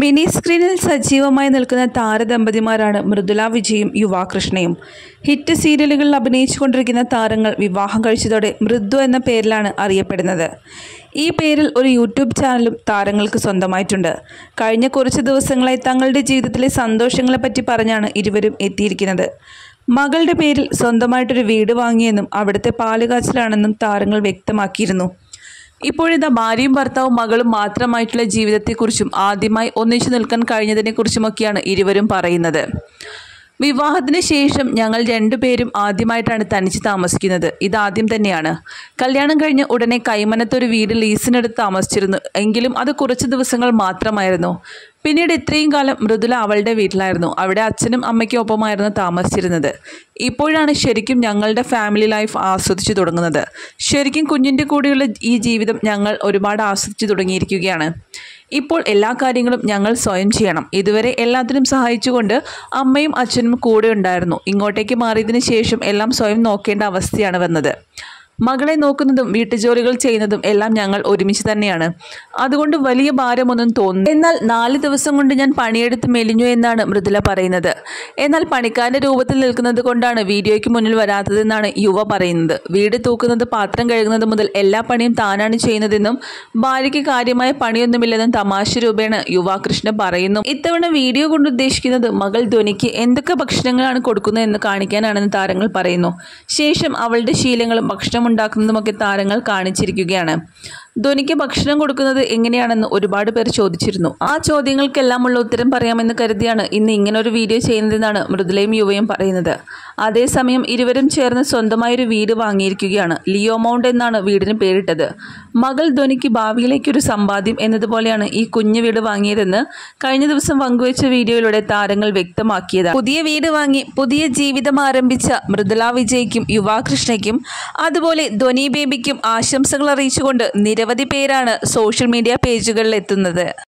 Mini സ്ക്രീനിൽ സജീവമായി നിൽക്കുന്ന താരദമ്പതിമാരാണ് മൃദുല വിജയും യുവാകൃഷ്ണയും. ഹിറ്റ് സീരിയലുകളിൽ അഭിനയിച്ചുകൊണ്ടിരിക്കുന്ന താരങ്ങൾ വിവാഹം കഴിച്ചതോടെ മൃദു എന്ന പേരിലാണ് അറിയപ്പെടുന്നത്. ഈ പേരിൽ ഒരു യൂട്യൂബ് ചാനലും താരങ്ങൾക്ക് സ്വന്തമായിട്ടുണ്ട്. കഴിഞ്ഞ കുറച്ച് ദിവസങ്ങളായി തങ്ങളുടെ ജീവിതത്തിലെ സന്തോഷങ്ങളെപ്പറ്റി പറഞ്ഞാണ് ഇരുവരും എത്തിയിരിക്കുന്നത്. മകളുടെ പേരിൽ സ്വന്തമായിട്ടൊരു വീട് വാങ്ങിയെന്നും അവിടുത്തെ പാലുകാച്ചിലാണെന്നും താരങ്ങൾ വ്യക്തമാക്കിയിരുന്നു. ഇപ്പോഴിതാ ഭാര്യയും ഭർത്താവും മകളും മാത്രമായിട്ടുള്ള ജീവിതത്തെക്കുറിച്ചും ആദ്യമായി ഒന്നിച്ചു നിൽക്കാൻ കഴിഞ്ഞതിനെക്കുറിച്ചുമൊക്കെയാണ് ഇരുവരും പറയുന്നത്. വിവാഹത്തിന് ശേഷം ഞങ്ങൾ രണ്ടുപേരും ആദ്യമായിട്ടാണ് തനിച്ച് താമസിക്കുന്നത്. ഇതാദ്യം തന്നെയാണ്. കല്യാണം കഴിഞ്ഞ് ഉടനെ കൈമനത്തൊരു വീട് ലീസിനെടുത്ത് താമസിച്ചിരുന്നു. എങ്കിലും അത് കുറച്ച് ദിവസങ്ങൾ മാത്രമായിരുന്നു. പിന്നീട് ഇത്രയും കാലം മൃദുല അവളുടെ വീട്ടിലായിരുന്നു. അവിടെ അച്ഛനും അമ്മയ്ക്കും ഒപ്പമായിരുന്നു താമസിച്ചിരുന്നത്. ഇപ്പോഴാണ് ശരിക്കും ഞങ്ങളുടെ ഫാമിലി ലൈഫ് ആസ്വദിച്ചു തുടങ്ങുന്നത്. ശരിക്കും കുഞ്ഞിൻ്റെ കൂടെയുള്ള ഈ ജീവിതം ഞങ്ങൾ ഒരുപാട് ആസ്വദിച്ചു തുടങ്ങിയിരിക്കുകയാണ്. ഇപ്പോൾ എല്ലാ കാര്യങ്ങളും ഞങ്ങൾ സ്വയം ചെയ്യണം. ഇതുവരെ എല്ലാത്തിനും സഹായിച്ചുകൊണ്ട് അമ്മയും അച്ഛനും കൂടെ ഉണ്ടായിരുന്നു. ഇങ്ങോട്ടേക്ക് മാറിയതിന് ശേഷം എല്ലാം സ്വയം നോക്കേണ്ട അവസ്ഥയാണ് വന്നത്. മകളെ നോക്കുന്നതും വീട്ടുജോലികൾ ചെയ്യുന്നതും എല്ലാം ഞങ്ങൾ ഒരുമിച്ച് തന്നെയാണ്. അതുകൊണ്ട് വലിയ ഭാരമൊന്നും തോന്നുന്നു. എന്നാൽ 4 ദിവസം കൊണ്ട് ഞാൻ പണിയെടുത്ത് മെലിഞ്ഞു എന്നാണ് മൃദുല പറയുന്നത്. എന്നാൽ പണിക്കാരൻ്റെ രൂപത്തിൽ നിൽക്കുന്നത് കൊണ്ടാണ് വീഡിയോയ്ക്ക് മുന്നിൽ വരാത്തതെന്നാണ് യുവ പറയുന്നത്. വീട് തൂക്കുന്നത്, പാത്രം കഴുകുന്നത് മുതൽ എല്ലാ പണിയും താനാണ് ചെയ്യുന്നതെന്നും ഭാര്യയ്ക്ക് കാര്യമായ പണിയൊന്നുമില്ലെന്നും തമാശ രൂപേണ യുവാകൃഷ്ണ പറയുന്നു. ഇത്തവണ വീഡിയോ കൊണ്ട് ഉദ്ദേശിക്കുന്നത് മകൾ ധ്വനിക്ക് എന്തൊക്കെ ഭക്ഷണങ്ങളാണ് കൊടുക്കുന്നതെന്ന് കാണിക്കാനാണെന്ന് താരങ്ങൾ പറയുന്നു. ശേഷം അവളുടെ ശീലങ്ങളും ഭക്ഷണം ഉണ്ടാക്കുന്നതുമൊക്കെ താരങ്ങൾ കാണിച്ചിരിക്കുകയാണ്. ധ്വനിക്ക് ഭക്ഷണം കൊടുക്കുന്നത് എങ്ങനെയാണെന്ന് ഒരുപാട് പേർ ചോദിച്ചിരുന്നു. ആ ചോദ്യങ്ങൾക്കെല്ലാമുള്ള ഉത്തരം പറയാമെന്ന് കരുതിയാണ് ഇന്ന് ഇങ്ങനൊരു വീഡിയോ ചെയ്യുന്നതെന്നാണ് മൃദുലയും യുവയും പറയുന്നത്. അതേസമയം ഇരുവരും ചേർന്ന് സ്വന്തമായൊരു വീട് വാങ്ങിയിരിക്കുകയാണ്. ലിയോ മൗണ്ട് എന്നാണ് വീടിന് പേരിട്ടത്. മകൾ ധ്വനിക്ക് ഭാവിയിലേക്കൊരു സമ്പാദ്യം എന്നതുപോലെയാണ് ഈ കുഞ്ഞു വീട് വാങ്ങിയതെന്ന് കഴിഞ്ഞ ദിവസം പങ്കുവച്ച വീഡിയോയിലൂടെ താരങ്ങൾ വ്യക്തമാക്കിയതാണ്. പുതിയ വീട് വാങ്ങി പുതിയ ജീവിതം ആരംഭിച്ച മൃദുല വിജയ്ക്കും യുവാകൃഷ്ണയ്ക്കും അതുപോലെ ധ്വനി ബേബിക്കും ആശംസകൾ അറിയിച്ചുകൊണ്ട് നിരവധി പേരാണ് സോഷ്യൽ മീഡിയ പേജുകളിൽ എത്തുന്നത്.